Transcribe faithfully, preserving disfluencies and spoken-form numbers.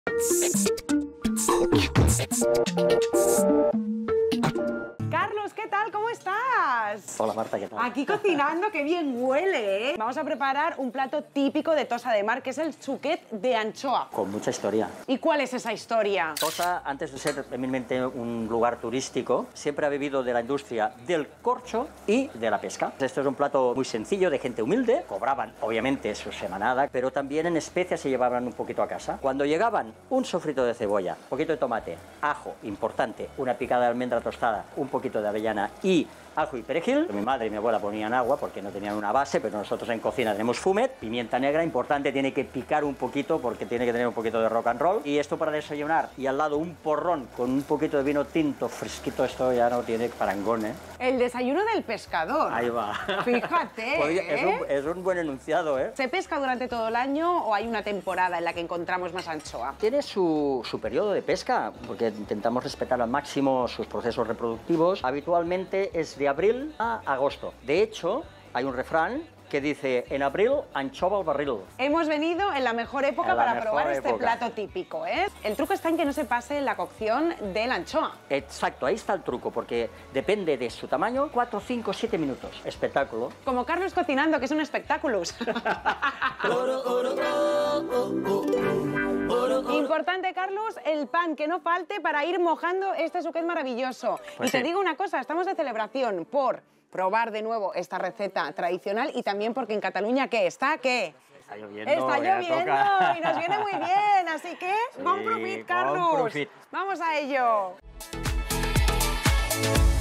Carlos, ¿qué tal? ¿Cómo estás? Hola Marta, ¿qué tal? Aquí cocinando, qué bien huele, ¿eh? Vamos a preparar un plato típico de Tossa de Mar, que es el chuquet de anchoa. Con mucha historia. ¿Y cuál es esa historia? Tossa, antes de ser eminentemente un lugar turístico, siempre ha vivido de la industria del corcho y de la pesca. Esto es un plato muy sencillo, de gente humilde. Cobraban, obviamente, su semanada, pero también en especias se llevaban un poquito a casa. Cuando llegaban, un sofrito de cebolla, un poquito de tomate, ajo, importante, una picada de almendra tostada, un poquito de avellana y ajo y perejil. Mi madre y mi abuela ponían agua porque no tenían una base, pero nosotros en cocina tenemos fumet, pimienta negra, importante, tiene que picar un poquito porque tiene que tener un poquito de rock and roll. Y esto para desayunar, y al lado un porrón con un poquito de vino tinto fresquito, esto ya no tiene parangón, ¿eh? El desayuno del pescador. Ahí va. Fíjate, Podría- ¿eh? es, un, es un buen enunciado, ¿eh? ¿Se pesca durante todo el año o hay una temporada en la que encontramos más anchoa? Tiene su, su periodo de pesca, porque intentamos respetar al máximo sus procesos reproductivos. Habitualmente es de abril a agosto. De hecho, hay un refrán que dice, en abril, anchova al barril. Hemos venido en la mejor época En la para mejor probar este época. plato típico, ¿eh? El truco está en que no se pase la cocción de la anchoa. Exacto, ahí está el truco, porque depende de su tamaño, cuatro, cinco, siete minutos. Espectáculo. Como Carlos cocinando, que es un espectáculo. Importante, Carlos, el pan que no falte para ir mojando este suquet maravilloso. Pues y te sí. digo una cosa, estamos de celebración por probar de nuevo esta receta tradicional y también porque en Cataluña, ¿qué está? ¿Qué? Está lloviendo. Está ya lloviendo toca. y nos viene muy bien, así que Sí, bon profit, bon Carlos. profit. Vamos a ello.